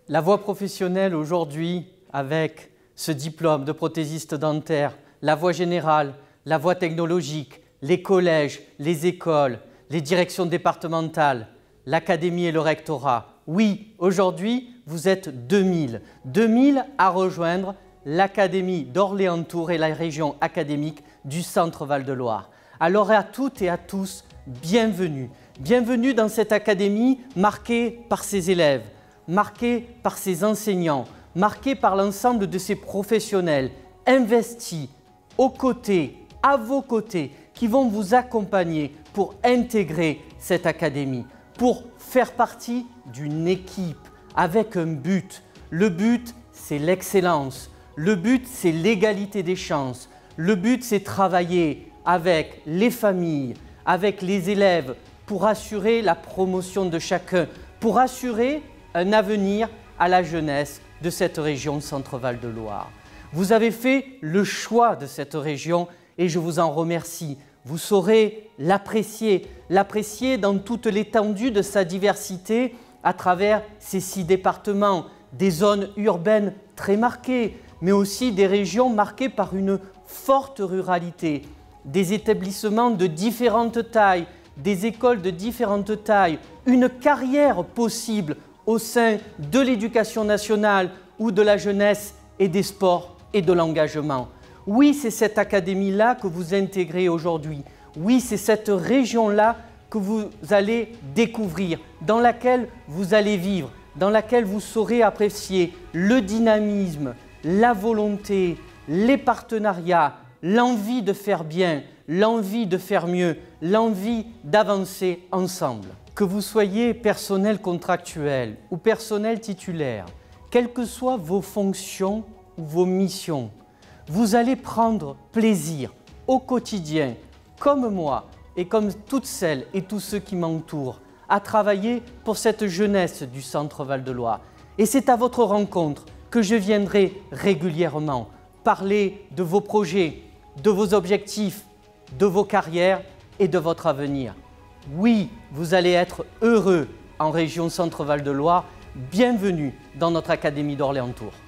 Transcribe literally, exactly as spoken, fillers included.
La voie professionnelle aujourd'hui, avec ce diplôme de prothésiste dentaire, la voie générale, la voie technologique, les collèges, les écoles, les directions départementales, l'académie et le rectorat. Oui, aujourd'hui, vous êtes deux mille. deux mille à rejoindre l'académie d'Orléans-Tours et la région académique du Centre Val-de-Loire. Alors à toutes et à tous, bienvenue. Bienvenue dans cette académie marquée par ses élèves, marquée par ses enseignants, marquée par l'ensemble de ses professionnels, investis, aux côtés, à vos côtés, qui vont vous accompagner pour intégrer cette académie, pour faire partie d'une équipe avec un but. Le but, c'est l'excellence. Le but, c'est l'égalité des chances. Le but, c'est travailler avec les familles, avec les élèves, pour assurer la promotion de chacun, pour assurer un avenir à la jeunesse de cette région Centre-Val de Loire. Vous avez fait le choix de cette région et je vous en remercie. Vous saurez l'apprécier, l'apprécier dans toute l'étendue de sa diversité à travers ces six départements, des zones urbaines très marquées, mais aussi des régions marquées par une forte ruralité, des établissements de différentes tailles, des écoles de différentes tailles, une carrière possible au sein de l'éducation nationale ou de la jeunesse et des sports et de l'engagement. Oui, c'est cette académie-là que vous intégrez aujourd'hui. Oui, c'est cette région-là que vous allez découvrir, dans laquelle vous allez vivre, dans laquelle vous saurez apprécier le dynamisme, la volonté, les partenariats, l'envie de faire bien, l'envie de faire mieux, l'envie d'avancer ensemble. Que vous soyez personnel contractuel ou personnel titulaire, quelles que soient vos fonctions ou vos missions, vous allez prendre plaisir au quotidien, comme moi et comme toutes celles et tous ceux qui m'entourent, à travailler pour cette jeunesse du Centre Val-de-Loire. Et c'est à votre rencontre que je viendrai régulièrement parler de vos projets, de vos objectifs, de vos carrières et de votre avenir. Oui, vous allez être heureux en région Centre Val-de-Loire. Bienvenue dans notre Académie d'Orléans-Tours.